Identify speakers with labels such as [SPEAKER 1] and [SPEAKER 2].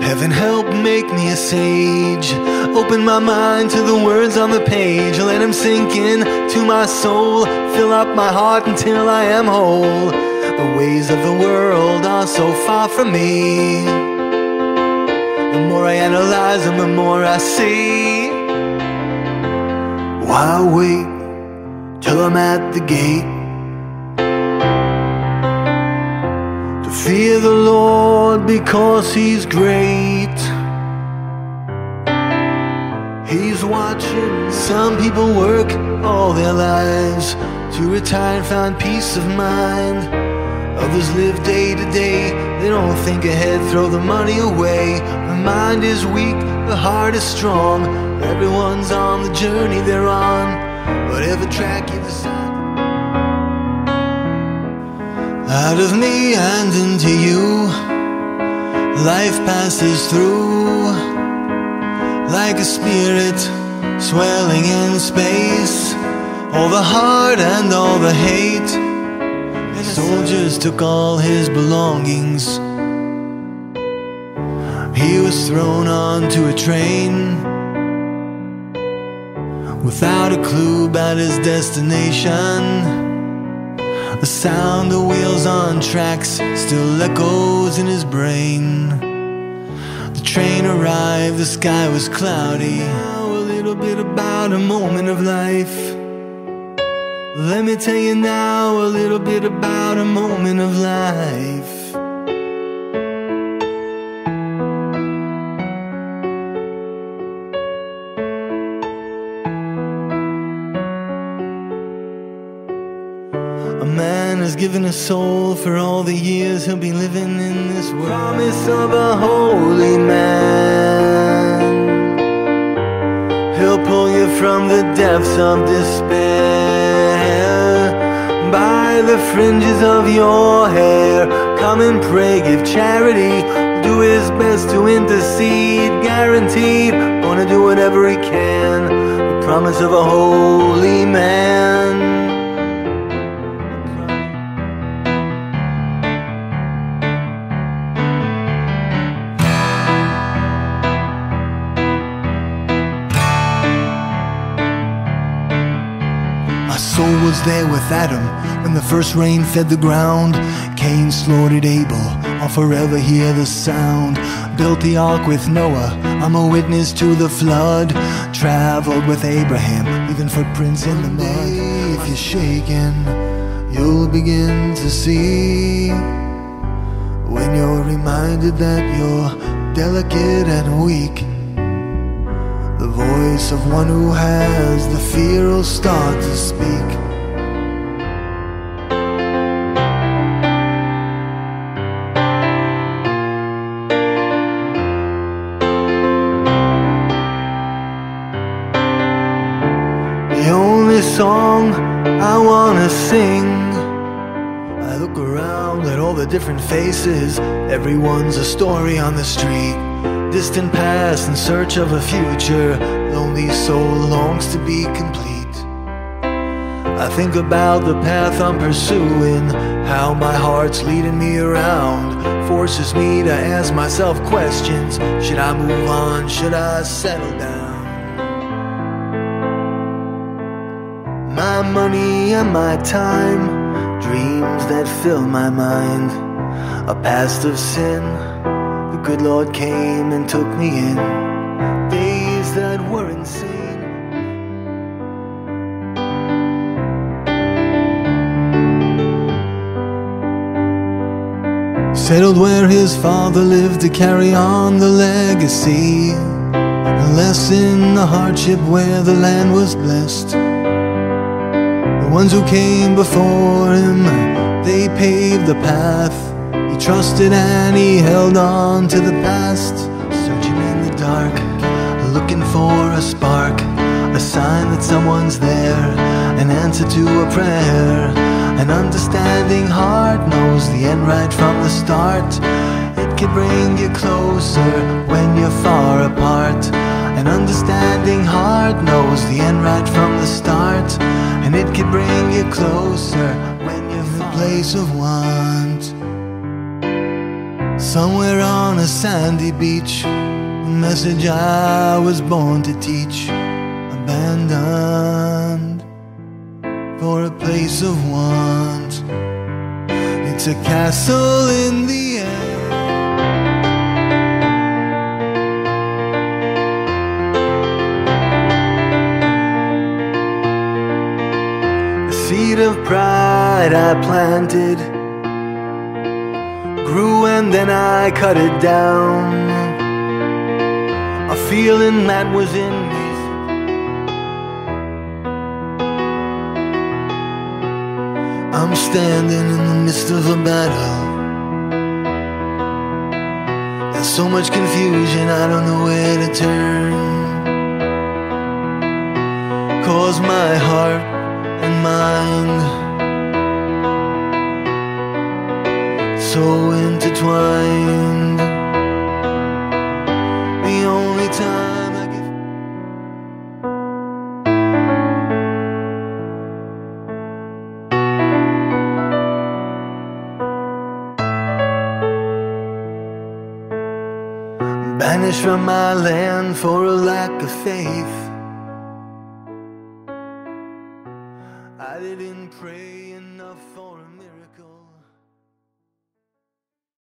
[SPEAKER 1] Heaven help make me a sage. Open my mind to the words on the page. Let them sink in to my soul. Fill up my heart until I am whole. The ways of the world are so far from me. The more I analyze them, the more I see. Why wait till I'm at the gate to fear the Lord because He's great? He's watching. Some people work all their lives to retire and find peace of mind. Others live day to day. They don't think ahead, throw the money away. The mind is weak, the heart is strong. Everyone's on the journey they're on, whatever track you decide. Out of me and into you, life passes through like a spirit swelling in space. All the heart and all the hate. Soldiers took all his belongings. He was thrown onto a train without a clue about his destination. The sound of wheels on tracks still echoes in his brain. The train arrived, the sky was cloudy. Now a little bit about a moment of life. Let me tell you now a little bit about a moment of life. A man has given a soul for all the years he'll be living in this world. Promise of a holy man. He'll pull you from the depths of despair. By the fringes of your hair, come and pray, give charity, do his best to intercede. Guaranteed, gonna do whatever he can. The promise of a holy man. My soul was there with Adam when the first rain fed the ground. Cain slaughtered Abel, I'll forever hear the sound. Built the ark with Noah, I'm a witness to the flood. Traveled with Abraham, leaving footprints in the mud. If you're shaken, you'll begin to see, when you're reminded that you're delicate and weak. The voice of one who has the fear will start to speak. The only song I wanna sing. I look around at all the different faces. Everyone's a story on the street. Distant past in search of a future. Lonely soul longs to be complete. I think about the path I'm pursuing, how my heart's leading me around. Forces me to ask myself questions. Should I move on? Should I settle down? My money and my time, dreams that fill my mind. A past of sin, the good Lord came and took me in. Days that were insane. Settled where his father lived to carry on the legacy. A lesson, the hardship where the land was blessed. The ones who came before him, they paved the path. He trusted and he held on to the past. Searching in the dark, looking for a spark, a sign that someone's there, an answer to a prayer. An understanding heart knows the end right from the start. It can bring you closer when you're far apart. An understanding heart knows the end right from the start. And it can bring you closer when you're in the place of want. Somewhere on a sandy beach, a message I was born to teach. Abandoned for a place of want. It's a castle in the air. A seed of pride I planted, grew and then I cut it down. A feeling that was in me. I'm standing in the midst of a battle. There's so much confusion, I don't know where to turn. 'Cause my heart and mind so intertwined. The only time I give banished from my land for a lack of faith. I didn't pray enough for